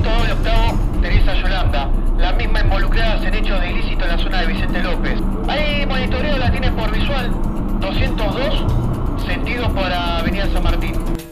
doble octavo, Teresa Yolanda, las mismas involucradas en hechos de ilícito en la zona de Vicente López. Ahí monitoreo la tiene por visual, 202, sentido para Avenida San Martín.